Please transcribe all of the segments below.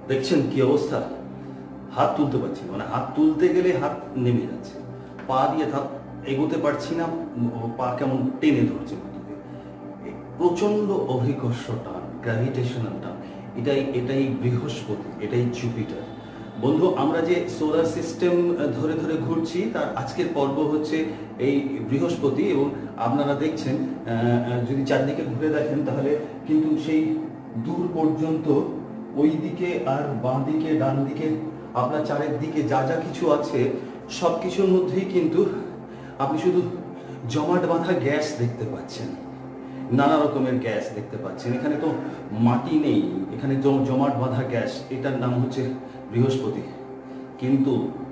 দেখছেন কি অবস্থা, হাত তুলতে পারছি না, মানে হাত তুলতে গেলে হাত নেমে যাচ্ছে, পা দিয়ে হাত এগোতে পারছি না, পা কেমন টেনে ধরছে মাটিতে। প্রচন্ড অভিকর্ষ টান, গ্র্যাভিটেশনাল টান, এটাই বৃহস্পতি, এটাই জুপিটার। বন্ধু, আমরা যে সোলার সিস্টেম ধরে ধরে ঘুরছি তার আজকের পর্ব হচ্ছে এই বৃহস্পতি। এবং আপনারা দেখছেন, যদি চারদিকে ঘুরে দেখেন তাহলে কিন্তু সেই দূর পর্যন্ত ওই দিকে আর বাঁ দিকে ডান দিকে আপনার চারিদিকে যা যা কিছু আছে সব কিছুর মধ্যেই কিন্তু আপনি শুধু জমাট বাঁধা গ্যাস দেখতে পাচ্ছেন, নানা রকমের গ্যাস দেখতে পাচ্ছেন। এখানে তো মাটি নেই, এখানে জমাট বাঁধা গ্যাস, এটার নাম হচ্ছে বৃহস্পতি। কিন্তু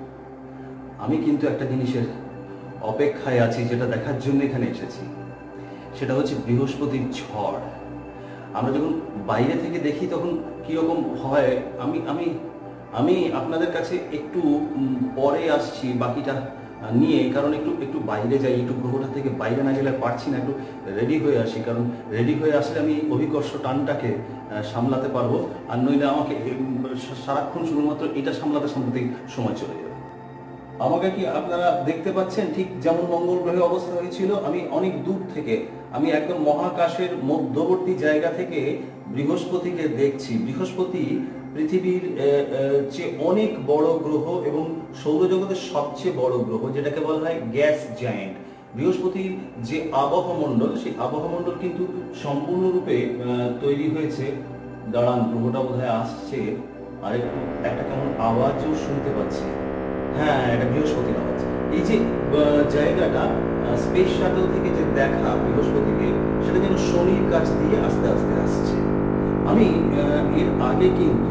আমি কিন্তু একটা জিনিসের অপেক্ষায় আছি, যেটা দেখার জন্য এখানে এসেছি, সেটা হচ্ছে বৃহস্পতির ঝড়। আমরা যখন বাইরে থেকে দেখি তখন কীরকম হয়, আমি আমি আমি আপনাদের কাছে একটু পরে আসছি বাকিটা নিয়ে, কারণ একটু বাইরে যাই, একটু গ্রহটা থেকে বাইরে না গেলে পারছি না, একটু রেডি হয়ে আসি, কারণ রেডি হয়ে আসলে আমি অভিকর্ষ টানটাকে সামলাতে পারবো, আর নইলে আমাকে সারাক্ষণ শুধুমাত্র এটা সামলাতে সময় চলে যাবে। আমাকে কি আপনারা দেখতে পাচ্ছেন? ঠিক যেমন মঙ্গল গ্রহে অবস্থা হয়েছিল, আমি অনেক দূর থেকে, আমি একদম মহাকাশের মধ্যবর্তী জায়গা থেকে বৃহস্পতিকে দেখছি। বৃহস্পতি পৃথিবীর চেয়ে অনেক বড় গ্রহ এবং সৌরজগতের সবচেয়ে বড় গ্রহ, যেটাকে বলা হয় গ্যাস জায়ান্ট। বৃহস্পতির যে আবহমণ্ডল, সেই আবহমণ্ডল কিন্তু সম্পূর্ণরূপে তৈরি হয়েছে। দাঁড়ান, গ্রহটা বোধহয় আসছে, আর একটা কেমন আওয়াজও শুনতে পাচ্ছি। হ্যাঁ, এটা বৃহস্পতির আওয়াজ। এই যে জায়গাটা স্পেস শাটল থেকে যে দেখা বৃহস্পতিকে, সেটা যেন শনির কাছ দিয়ে আস্তে আস্তে আসছে। আমি এর আগে কিন্তু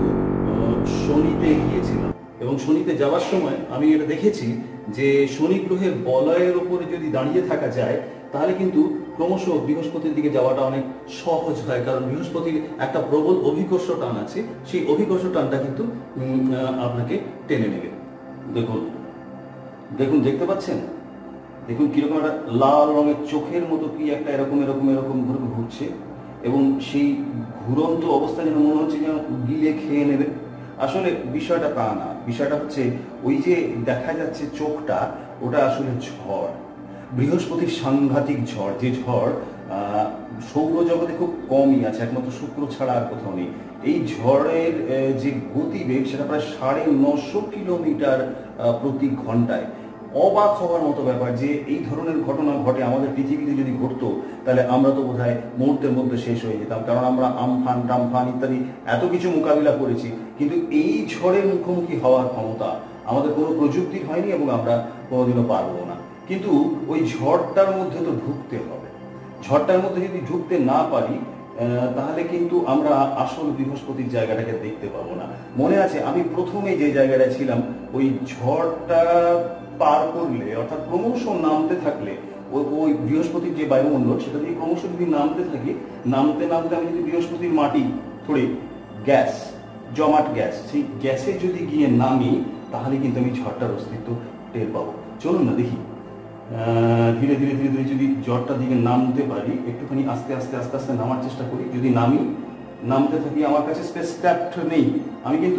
শনিতে গিয়েছিলাম, এবং শনিতে যাওয়ার সময় আমি এটা দেখেছি যে শনি গ্রহের বলয়ের উপরে যদি দাঁড়িয়ে থাকা যায় তাহলে কিন্তু ক্রমশ বৃহস্পতির দিকে যাওয়াটা অনেক সহজ হয়, কারণ বৃহস্পতির একটা প্রবল অভিকর্ষ টান আছে, সেই অভিকর্ষ টানটা কিন্তু আপনাকে টেনে নেবে। দেখুন দেখুন, দেখতে পাচ্ছেন? দেখুন কিরকম একটা লাল রঙের চোখের মতো কি একটা এরকম এরকম এরকম ঘুরে ঘুরছে, এবং সেই ঘুরন্ত অবস্থা যেন মনে হচ্ছে যেন গিলে খেয়ে নেবে। আসলে বিষয়টা তা না, বিষয়টা হচ্ছে ওই যে দেখা যাচ্ছে চোখটা, ওটা আসলে ঝড়, বৃহস্পতির সাংঘাতিক ঝড়। যে ঝড় সৌরজগতে খুব কমই আছে, একমাত্র শুক্র ছাড়া আর কোথাও নেই। এই ঝড়ের যে গতিবেগ সেটা প্রায় 950 কিলোমিটার প্রতি ঘন্টায়। অবাক হওয়ার মতো ব্যাপার যে এই ধরনের ঘটনা ঘটে আমাদের পৃথিবীতে যদি ঘটতো তাহলে আমরা তো বোধহয় মুহূর্তের মধ্যে শেষ হয়ে যেতাম, কারণ আমরা আমফান টামফান ইত্যাদি এত কিছু মোকাবিলা করেছি, কিন্তু এই ঝড়ের মুখোমুখি হওয়ার ক্ষমতা আমাদের কোনো প্রযুক্তির হয়নি এবং আমরা কোনোদিনও পারবো না। কিন্তু ওই ঝড়টার মধ্যে তো ঢুকতে হবে, ঝড়টার মধ্যে যদি ঢুকতে না পারি তাহলে কিন্তু আমরা আসল বৃহস্পতির জায়গাটাকে দেখতে পাবো না। মনে আছে আমি প্রথমে যে জায়গাটা ছিলাম, ওই ঝড়টা পার করলে, অর্থাৎ ক্রমশ নামতে থাকলে, ওই বৃহস্পতির যে বায়ুমণ্ডল সেটা দিয়ে ক্রমশ যদি নামতে থাকি, নামতে নামতে আমি যদি বৃহস্পতির মাটি ধরে গ্যাস, জমাট গ্যাস, সেই গ্যাসে যদি গিয়ে নামি তাহলে কিন্তু আমি ঝড়টার অস্তিত্ব টের পাবো। চলুন না দেখি, ধীরে ধীরে ধীরে ধীরে যদি ঝড়টার দিকে নামতে পারি, একটুখানি আস্তে আস্তে আস্তে আস্তে নামার চেষ্টা করি। যদি নামতে থাকি, আমার কাছে স্পেস ক্রাফট নেই, আমি কিন্তু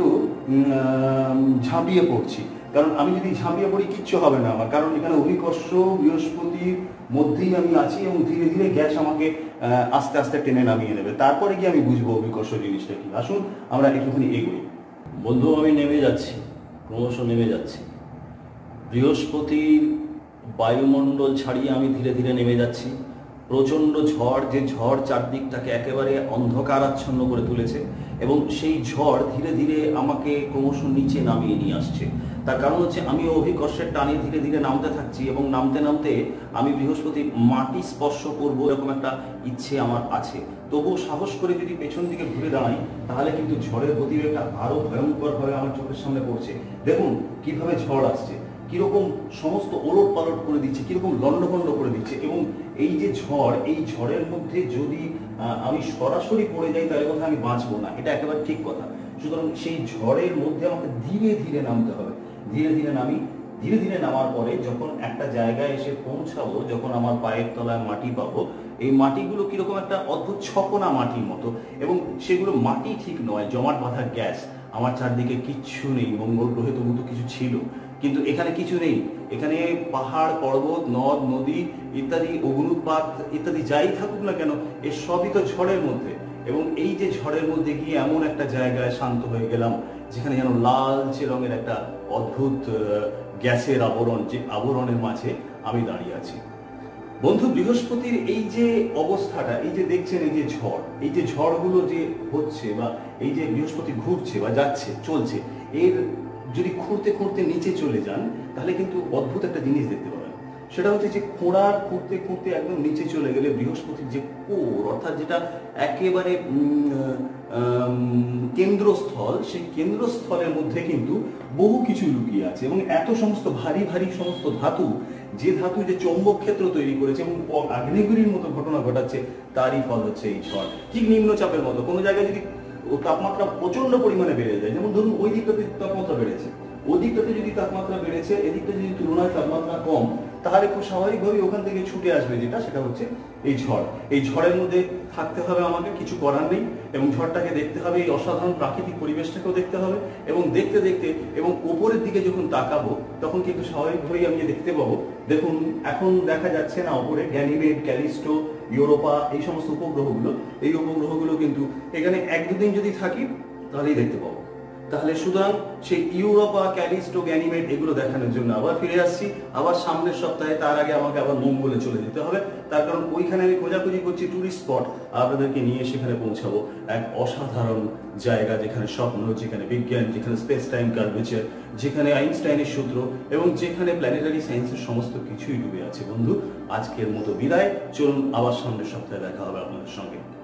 ঝাঁপিয়ে পড়ছি, কারণ আমি যদি ঝাঁপিয়ে পড়ি কিচ্ছু হবে না আমার, কারণ এখানে অভিকর্ষ বৃহস্পতির মধ্যেই আমি আছি, এবং ধীরে ধীরে গ্যাস আমাকে আস্তে আস্তে টেনে নামিয়ে নেবে। তারপরে গিয়ে আমি বুঝবো অভিকর্ষ জিনিসটা কি। আসুন আমরা একটুখানি এগোই। বন্ধু, আমি নেমে যাচ্ছি, ক্রমশ নেমে যাচ্ছি। বৃহস্পতির বায়ুমণ্ডল ছাড়িয়ে আমি ধীরে ধীরে নেমে যাচ্ছি। প্রচণ্ড ঝড়, যে ঝড় চারদিকটাকে একেবারে অন্ধকারাচ্ছন্ন করে তুলেছে, এবং সেই ঝড় ধীরে ধীরে আমাকে ক্রমশ নিচে নামিয়ে নিয়ে আসছে। তার কারণ হচ্ছে আমি অভিকর্ষের টানে ধীরে ধীরে নামতে থাকছি, এবং নামতে নামতে আমি বৃহস্পতির মাটি স্পর্শ করবো এরকম একটা ইচ্ছে আমার আছে। তবুও সাহস করে যদি পেছন দিকে ঘুরে দাঁড়াই তাহলে কিন্তু ঝড়ের গতিবেগটা আরো ভয়ঙ্করভাবে আমার চোখের সামনে পড়ছে। দেখুন কিভাবে ঝড় আসছে, কিরকম সমস্ত ওলট পালট করে দিচ্ছে, কিরকম লন্ডভন্ড করে দিচ্ছে। এবং এই যে ঝড়, এই ঝড়ের মধ্যে যদি আমি সরাসরি পড়ে যাই তাহলে কথা আমি বাঁচবো না, এটা একেবারে ঠিক কথা। সুতরাং সেই ঝড়ের মধ্যে আমাকে ধীরে ধীরে নামতে হবে। ধীরে ধীরে নামি, ধীরে ধীরে নামার পরে যখন একটা জায়গায় এসে পৌঁছাবো, যখন আমার পায়ের তলায় মাটি পাবো, এই মাটিগুলো কিরকম একটা অদ্ভুত ছকনা মাটির মতো, এবং সেগুলো মাটি ঠিক নয়, জমাট বাঁধা গ্যাস। আমার চারদিকে কিচ্ছু নেই। মঙ্গল গ্রহে তবু তো কিছু ছিল, কিন্তু এখানে কিছু নেই। এখানে পাহাড় পর্বত নদ নদী ইত্যাদি অগ্নুৎপাত ইত্যাদি যাই থাকুক না কেন, এর সবই তো ঝড়ের মধ্যে। এবং এই যে ঝড়ের মধ্যে গিয়ে এমন একটা জায়গায় শান্ত হয়ে গেলাম যেখানে যেন লালচে রঙের একটা অদ্ভুত গ্যাসের আবরণ, যে আবরণের মাঝে আমি দাঁড়িয়ে আছি। বন্ধু, বৃহস্পতির এই যে অবস্থাটা, এই যে দেখছেন এই যে ঝড়, এই যে ঝড়গুলো যে হচ্ছে বা এই যে বৃহস্পতি ঘুরছে বা যাচ্ছে চলছে, এর যদি খুঁড়তে খুঁড়তে নিচে চলে যান তাহলে কিন্তু অদ্ভুত একটা জিনিস দেখতে পাবেন। সেটা হচ্ছে যে খোঁড়ার খুঁড়তে খুঁড়তে একদম নিচে চলে গেলে বৃহস্পতির যে কোর, অর্থাৎ যেটা একেবারে কেন্দ্রস্থল, সেই কেন্দ্রস্থলের মধ্যে কিন্তু বহু কিছু লুকিয়ে আছে। এবং এত সমস্ত ভারী ভারী সমস্ত ধাতু, যে ধাতু যে চৌম্বক ক্ষেত্র তৈরি করেছে এবং আগ্নেয়গিরির মতো ঘটনা ঘটাচ্ছে, তারই ফল হচ্ছে এই ঝড়। ঠিক নিম্নচাপের মতো কোনো জায়গায় যদি তাপমাত্রা প্রচন্ড পরিমাণে বেড়ে যায়, যেমন ধরুন ওই দিকটাতে তাপমাত্রা বেড়েছে, ওই দিকটাতে যদি তাপমাত্রা বেড়েছে, এদিকটা যদি তুলনায় তাপমাত্রা কম, তাহলে খুব স্বাভাবিকভাবেই ওখান থেকে ছুটে আসবে যেটা, সেটা হচ্ছে এই ঝড়। এই ঝড়ের মধ্যে থাকতে হবে আমাকে, কিছু করার নেই। এবং ঝড়টাকে দেখতে হবে, এই অসাধারণ প্রাকৃতিক পরিবেশটাকেও দেখতে হবে। এবং দেখতে দেখতে এবং উপরের দিকে যখন তাকাবো তখন কিন্তু স্বাভাবিকভাবেই আমি দেখতে পাবো, দেখুন এখন দেখা যাচ্ছে না উপরে গ্যানিমেড, ক্যালিস্টো, ইউরোপা, এই সমস্ত উপগ্রহগুলো, এই উপগ্রহগুলো কিন্তু এখানে এক দুদিন যদি থাকি তাহলেই দেখতে পাবো। তাহলে সুতরাং সেই ইউরোপা, ক্যালিস্টো, গ্যানিমেড এগুলো দেখানোর জন্য আবার ফিরে আসছি, আবার সামনের সপ্তাহে। তার আগে আমাকে আবার মঙ্গলে চলে যেতে হবে, তার কারণ ওইখানে আমি খোঁজাখুঁজি করছি টুরিস্ট স্পট, আপনাদেরকে নিয়ে সেখানে পৌঁছাবো। এক অসাধারণ জায়গা, যেখানে স্বপ্ন, যেখানে বিজ্ঞান, যেখানে স্পেস টাইম কার্ভেচার, যেখানে আইনস্টাইনের সূত্র এবং যেখানে প্ল্যানেটারি সায়েন্সের সমস্ত কিছুই ডুবে আছে। বন্ধু, আজকের মতো বিদায়। চলুন আবার সামনের সপ্তাহে দেখা হবে আপনাদের সঙ্গে।